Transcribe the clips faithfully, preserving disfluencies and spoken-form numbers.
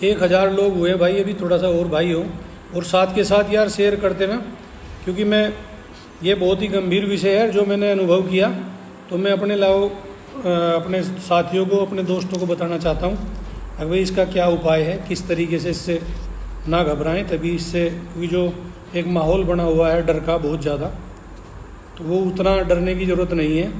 एक हज़ार लोग हुए भाई, अभी थोड़ा सा और भाई हो, और साथ के साथ यार शेयर करते ना, क्योंकि मैं ये बहुत ही गंभीर विषय है जो मैंने अनुभव किया, तो मैं अपने लाओ अपने साथियों को, अपने दोस्तों को बताना चाहता हूँ अब भाई इसका क्या उपाय है, किस तरीके से इससे ना घबराएं। तभी इससे, क्योंकि जो एक माहौल बना हुआ है डर का बहुत ज़्यादा, तो वो उतना डरने की ज़रूरत नहीं है।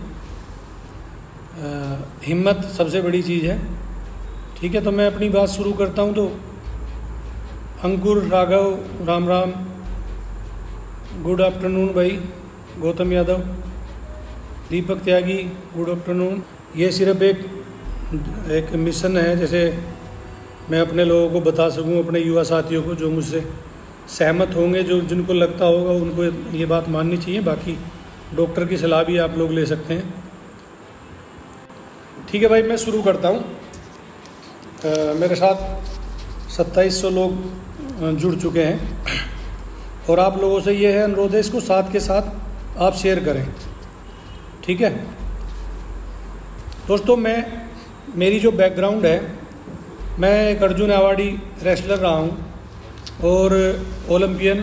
आ, हिम्मत सबसे बड़ी चीज़ है। ठीक है, तो मैं अपनी बात शुरू करता हूँ। तो अंकुर, राघव, राम राम, गुड आफ्टरनून भाई, गौतम यादव, दीपक त्यागी, गुड आफ्टरनून। ये सिर्फ एक एक मिशन है, जैसे मैं अपने लोगों को बता सकूं, अपने युवा साथियों को जो मुझसे सहमत होंगे, जो जिनको लगता होगा उनको ये बात माननी चाहिए। बाकी डॉक्टर की सलाह भी आप लोग ले सकते हैं। ठीक है भाई, मैं शुरू करता हूँ। मेरे साथ सत्ताईस सौ लोग जुड़ चुके हैं और आप लोगों से ये है अनुरोध है, इसको साथ के साथ आप शेयर करें। ठीक है दोस्तों, मैं मेरी जो बैकग्राउंड है, मैं एक अर्जुन अवार्डी रेसलर रहा हूँ और ओलंपियन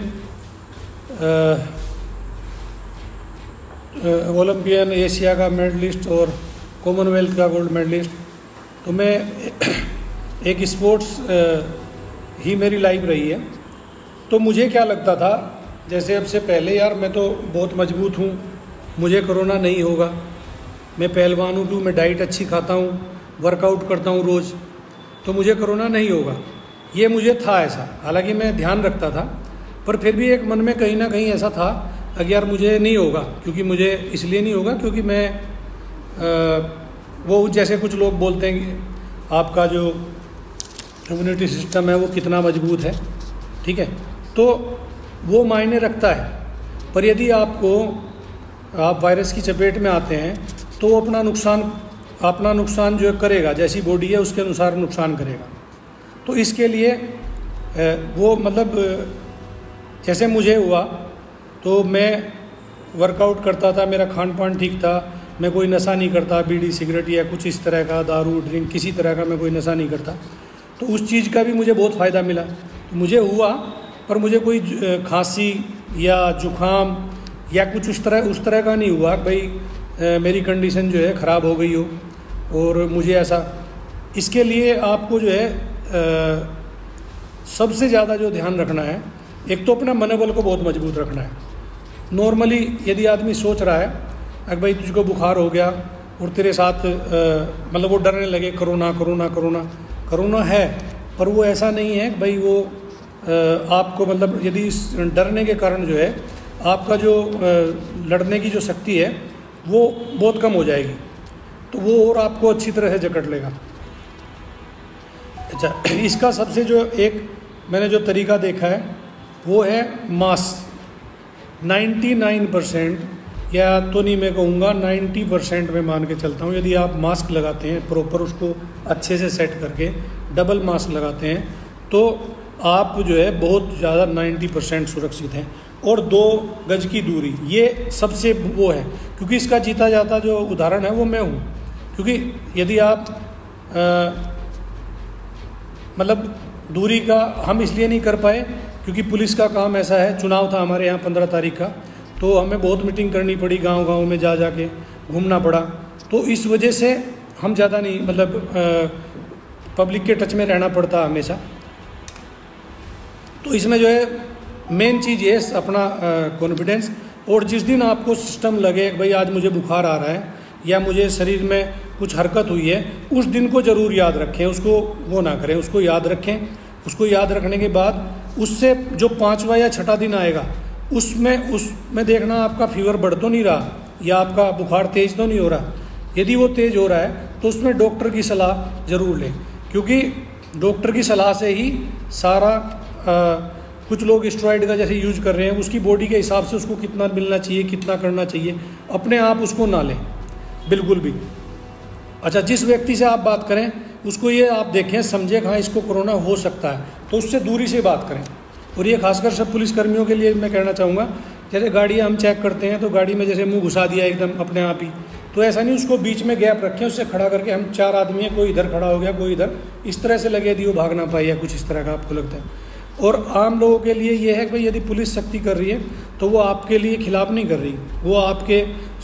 ओलंपियन एशिया का मेडलिस्ट और कॉमनवेल्थ का गोल्ड मेडलिस्ट। तो मैं एक स्पोर्ट्स ही मेरी लाइफ रही है। तो मुझे क्या लगता था, जैसे अब से पहले यार मैं तो बहुत मजबूत हूँ, मुझे कोरोना नहीं होगा, मैं पहलवान हूँ, मैं डाइट अच्छी खाता हूँ, वर्कआउट करता हूँ रोज़, तो मुझे कोरोना नहीं होगा। ये मुझे था ऐसा, हालांकि मैं ध्यान रखता था, पर फिर भी एक मन में कहीं ना कहीं ऐसा था कि यार मुझे नहीं होगा। क्योंकि मुझे इसलिए नहीं होगा क्योंकि मैं आ, वो जैसे कुछ लोग बोलते हैं कि आपका जो इम्यूनिटी सिस्टम है वो कितना मजबूत है। ठीक है, तो वो मायने रखता है, पर यदि आपको आप वायरस की चपेट में आते हैं तो वो अपना नुकसान अपना नुकसान जो करेगा, जैसी बॉडी है उसके अनुसार नुकसान करेगा। तो इसके लिए वो मतलब जैसे मुझे हुआ तो मैं वर्कआउट करता था, मेरा खान पान ठीक था, मैं कोई नशा नहीं करता, बीड़ी सिगरेट या कुछ इस तरह का दारू ड्रिंक किसी तरह का मैं कोई नशा नहीं करता। तो उस चीज़ का भी मुझे बहुत फ़ायदा मिला। तो मुझे हुआ, पर मुझे कोई खांसी या जुखाम या कुछ उस तरह उस तरह का नहीं हुआ भाई मेरी कंडीशन जो है ख़राब हो गई हो और मुझे ऐसा। इसके लिए आपको जो है आ, सबसे ज़्यादा जो ध्यान रखना है, एक तो अपना मनोबल को बहुत मजबूत रखना है। नॉर्मली यदि आदमी सोच रहा है अगर भाई तुझको बुखार हो गया और तेरे साथ मतलब वो डरने लगे कोरोना कोरोना कोरोना कोरोना है, पर वो ऐसा नहीं है भाई वो आ, आपको मतलब यदि इस डरने के कारण जो है आपका जो आ, लड़ने की जो शक्ति है वो बहुत कम हो जाएगी, तो वो और आपको अच्छी तरह से जकड़ लेगा। अच्छा, इसका सबसे जो एक मैंने जो तरीका देखा है वो है मास्क। निन्यानवे परसेंट, या तो नहीं मैं कहूँगा नब्बे परसेंट मैं मान के चलता हूँ, यदि आप मास्क लगाते हैं प्रॉपर, उसको अच्छे से सेट करके डबल मास्क लगाते हैं, तो आप जो है बहुत ज़्यादा नब्बे परसेंट सुरक्षित हैं। और दो गज की दूरी, ये सबसे वो है, क्योंकि इसका जीता जाता जो उदाहरण है वो मैं हूँ। क्योंकि यदि आप आ, मतलब दूरी का हम इसलिए नहीं कर पाए क्योंकि पुलिस का काम ऐसा है, चुनाव था हमारे यहाँ पंद्रह तारीख का, तो हमें बहुत मीटिंग करनी पड़ी, गांव-गांव में जा जा के घूमना पड़ा, तो इस वजह से हम ज़्यादा नहीं मतलब आ, पब्लिक के टच में रहना पड़ता हमेशा। तो इसमें जो है मेन चीज़ ये अपना कॉन्फिडेंस। और जिस दिन आपको सिस्टम लगे भाई आज मुझे बुखार आ रहा है या मुझे शरीर में कुछ हरकत हुई है, उस दिन को ज़रूर याद रखें, उसको वो ना करें, उसको याद रखें। उसको याद रखने के बाद उससे जो पाँचवा या छठा दिन आएगा उसमें उसमें देखना आपका फीवर बढ़ तो नहीं रहा या आपका बुखार तेज़ तो नहीं हो रहा। यदि वो तेज़ हो रहा है तो उसमें डॉक्टर की सलाह ज़रूर लें, क्योंकि डॉक्टर की सलाह से ही सारा आ, कुछ लोग स्टेरॉइड का जैसे यूज कर रहे हैं, उसकी बॉडी के हिसाब से उसको कितना मिलना चाहिए, कितना करना चाहिए, अपने आप उसको ना लें बिल्कुल भी। अच्छा, जिस व्यक्ति से आप बात करें उसको ये आप देखें, समझे हाँ इसको कोरोना हो सकता है, तो उससे दूरी से बात करें। और ये खासकर सब पुलिसकर्मियों के लिए मैं कहना चाहूँगा, जैसे गाड़ियाँ हम चेक करते हैं तो गाड़ी में जैसे मुंह घुसा दिया एकदम अपने आप ही, तो ऐसा नहीं उसको बीच में गैप रखें, उससे खड़ा करके हम चार आदमी हैं, कोई इधर खड़ा हो गया कोई इधर, इस तरह से लगे यदि वो भाग ना पाए या कुछ इस तरह का आपको लगता है। और आम लोगों के लिए ये है कि भाई यदि पुलिस सख्ती कर रही है तो वो आपके लिए खिलाफ नहीं कर रही, वो आपके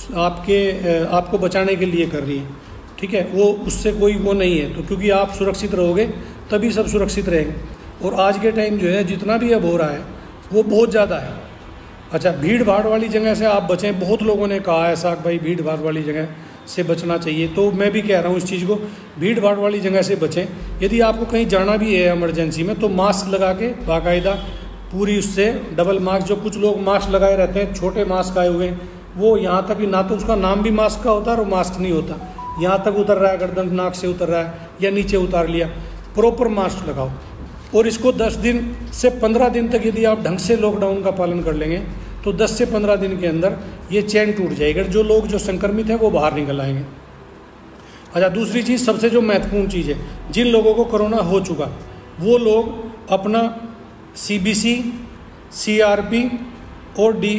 आपके आपको बचाने के लिए कर रही है, ठीक है। वो उससे कोई वो नहीं है, तो क्योंकि आप सुरक्षित रहोगे तभी सब सुरक्षित रहेंगे। और आज के टाइम जो है जितना भी अब हो रहा है वो बहुत ज़्यादा है। अच्छा, भीड़ भाड़ वाली जगह से आप बचें, बहुत लोगों ने कहा ऐसा भाई भीड़ भाड़ वाली जगह से बचना चाहिए, तो मैं भी कह रहा हूँ इस चीज़ को, भीड़ भाड़ वाली जगह से बचें। यदि आपको कहीं जाना भी है इमरजेंसी में तो मास्क लगा के बाकायदा पूरी उससे डबल मास्क, जो कुछ लोग मास्क लगाए रहते हैं, छोटे मास्क आए हुए हैं, वो यहाँ तक भी ना तो उसका नाम भी मास्क का होता है और मास्क नहीं होता, यहाँ तक उतर रहा है, गर्दन नाक से उतर रहा है या नीचे उतार लिया, प्रॉपर मास्क लगाओ। और इसको दस दिन से पंद्रह दिन तक यदि आप ढंग से लॉकडाउन का पालन कर लेंगे तो दस से पंद्रह दिन के अंदर ये चैन टूट जाएगी, जो लोग जो संक्रमित हैं वो बाहर निकल आएंगे। अच्छा, दूसरी चीज़, सबसे जो महत्वपूर्ण चीज़ है, जिन लोगों को कोरोना हो चुका वो लोग अपना C B C, C R P और D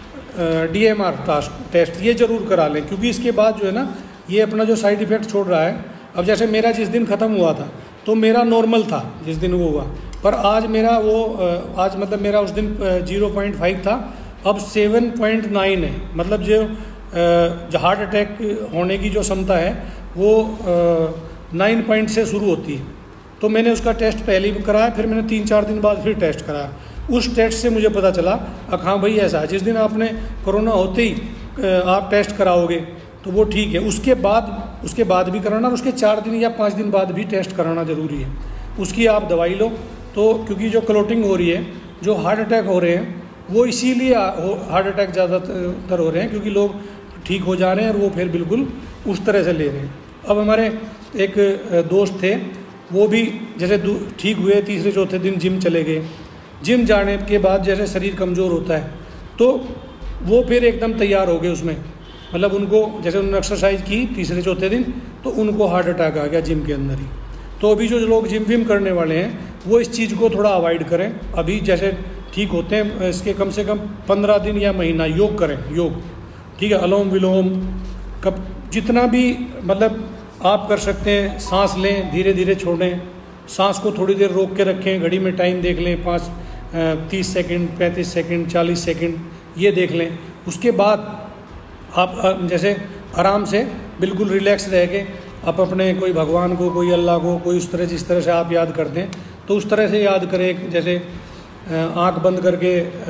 D M R test ये ज़रूर करा लें, क्योंकि इसके बाद जो है ना ये अपना जो साइड इफ़ेक्ट छोड़ रहा है। अब जैसे मेरा जिस दिन ख़त्म हुआ था तो मेरा नॉर्मल था जिस दिन वो हुआ, पर आज मेरा वो आज मतलब मेरा उस दिन जीरो पॉइंट फाइव था, अब सेवन पॉइंट नाइन है। मतलब जो जो हार्ट अटैक होने की जो क्षमता है वो नाइन पॉइंट से शुरू होती है। तो मैंने उसका टेस्ट पहले भी कराया, फिर मैंने तीन चार दिन बाद फिर टेस्ट कराया। उस टेस्ट से मुझे पता चला अब हाँ भाई ऐसा है, जिस दिन आपने कोरोना होते ही आप टेस्ट कराओगे तो वो ठीक है, उसके बाद उसके बाद भी कराना और उसके चार दिन या पाँच दिन बाद भी टेस्ट कराना ज़रूरी है। उसकी आप दवाई लो, तो क्योंकि जो क्लोटिंग हो रही है, जो हार्ट अटैक हो रहे हैं वो इसीलिए हार्ट अटैक ज़्यादातर हो रहे हैं क्योंकि लोग ठीक हो जा रहे हैं और वो फिर बिल्कुल उस तरह से ले रहे हैं। अब हमारे एक दोस्त थे, वो भी जैसे ठीक हुए तीसरे चौथे दिन जिम चले गए। जिम जाने के बाद जैसे शरीर कमज़ोर होता है तो वो फिर एकदम तैयार हो गए उसमें, मतलब उनको जैसे उन्होंने एक्सरसाइज की तीसरे चौथे दिन तो उनको हार्ट अटैक आ गया जिम के अंदर ही। तो अभी जो लोग जिम विम करने वाले हैं वो इस चीज़ को थोड़ा अवॉइड करें। अभी जैसे ठीक होते हैं इसके कम से कम पंद्रह दिन या महीना योग करें, योग, ठीक है, अनुलोम विलोम, कब जितना भी मतलब आप कर सकते हैं। सांस लें, धीरे धीरे छोड़ें, सांस को थोड़ी देर रोक के रखें, घड़ी में टाइम देख लें, पाँच तीस सेकंड, पैंतीस सेकंड, चालीस सेकंड ये देख लें। उसके बाद आप जैसे आराम से बिल्कुल रिलैक्स रह के आप अपने कोई भगवान को, कोई अल्लाह को, कोई उस तरह जिस तरह से आप याद करते हैं तो उस तरह से याद करें। जैसे आँख बंद करके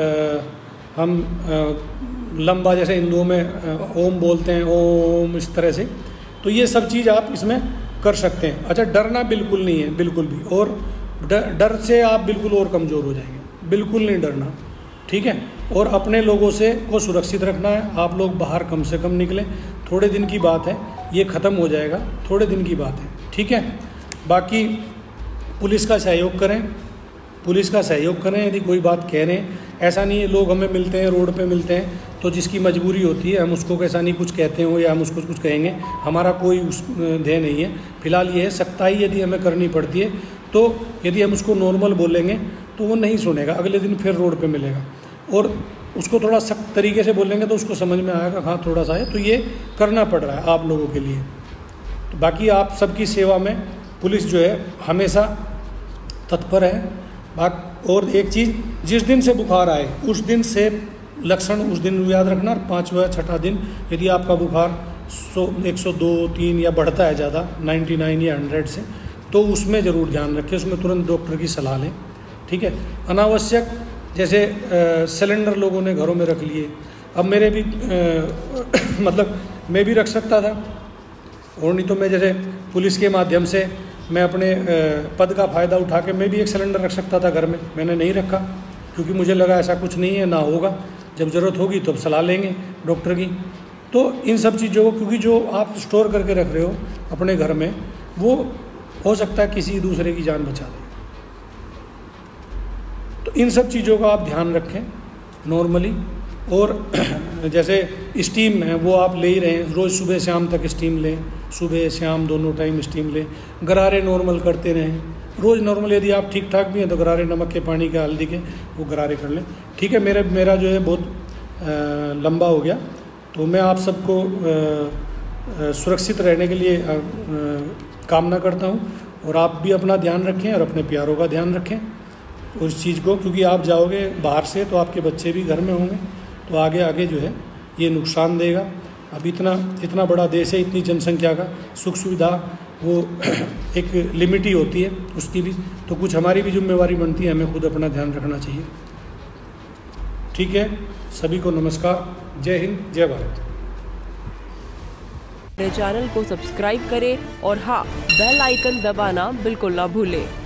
हम लंबा, जैसे हिंदुओं में ओम बोलते हैं, ओम, इस तरह से। तो ये सब चीज़ आप इसमें कर सकते हैं। अच्छा, डरना बिल्कुल नहीं है, बिल्कुल भी, और डर डर से आप बिल्कुल और कमज़ोर हो जाएंगे, बिल्कुल नहीं डरना, ठीक है। और अपने लोगों से को सुरक्षित रखना है। आप लोग बाहर कम से कम निकलें, थोड़े दिन की बात है, ये ख़त्म हो जाएगा, थोड़े दिन की बात है, ठीक है। बाकी पुलिस का सहयोग करें, पुलिस का सहयोग करें यदि कोई बात कह रहे हैं। ऐसा नहीं है लोग हमें मिलते हैं, रोड पे मिलते हैं, तो जिसकी मजबूरी होती है हम उसको कैसा नहीं कुछ कहते हो या हम उसको कुछ कहेंगे, हमारा कोई उस ध्येय नहीं है। फिलहाल ये है, सख्ताई यदि हमें करनी पड़ती है तो यदि हम उसको नॉर्मल बोलेंगे तो वो नहीं सुनेगा, अगले दिन फिर रोड पे मिलेगा। और उसको थोड़ा सख्त तरीके से बोलेंगे तो उसको समझ में आएगा हाँ थोड़ा सा है, तो ये करना पड़ रहा है आप लोगों के लिए। तो बाकी आप सबकी सेवा में पुलिस जो है हमेशा तत्पर है। बात और एक चीज़, जिस दिन से बुखार आए उस दिन से लक्षण उस दिन याद रखना। पाँचवा छठा दिन यदि आपका बुखार सौ एक सौ दो तीन या बढ़ता है ज़्यादा नाइन्टी नाइन या हंड्रेड से, तो उसमें ज़रूर ध्यान रखें, उसमें तुरंत डॉक्टर की सलाह लें, ठीक है। अनावश्यक जैसे आ, सिलेंडर लोगों ने घरों में रख लिए। अब मेरे भी आ, मतलब मैं भी रख सकता था, और नहीं तो मैं जैसे पुलिस के माध्यम से मैं अपने पद का फ़ायदा उठा के मैं भी एक सिलेंडर रख सकता था घर में, मैंने नहीं रखा क्योंकि मुझे लगा ऐसा कुछ नहीं है, ना होगा, जब ज़रूरत होगी तो अब सलाह लेंगे डॉक्टर की। तो इन सब चीज़ों को, क्योंकि जो आप स्टोर करके रख रहे हो अपने घर में, वो हो सकता है किसी दूसरे की जान बचा दे। तो इन सब चीज़ों का आप ध्यान रखें नॉर्मली। और जैसे स्टीम है वो आप ले ही रहे हैं, रोज़ सुबह शाम तक स्टीम लें, सुबह शाम दोनों टाइम स्टीम लें। गरारे नॉर्मल करते रहें रोज़ नॉर्मल, यदि आप ठीक ठाक भी हैं तो गरारे नमक के, पानी के, हल्दी के, वो गरारे कर लें, ठीक है। मेरे मेरा जो है बहुत आ, लंबा हो गया, तो मैं आप सबको सुरक्षित रहने के लिए कामना करता हूँ। और आप भी अपना ध्यान रखें और अपने प्यारों का ध्यान रखें उस चीज़ को, क्योंकि आप जाओगे बाहर से तो आपके बच्चे भी घर में होंगे, तो आगे आगे जो है ये नुकसान देगा। अब इतना इतना बड़ा देश है, इतनी जनसंख्या का, सुख सुविधा वो एक लिमिट ही होती है उसकी भी, तो कुछ हमारी भी जिम्मेवारी बनती है, हमें खुद अपना ध्यान रखना चाहिए। ठीक है, सभी को नमस्कार, जय हिंद, जय भारत। मेरे चैनल को सब्सक्राइब करें और हाँ, बेल आइकन दबाना बिल्कुल ना भूलें।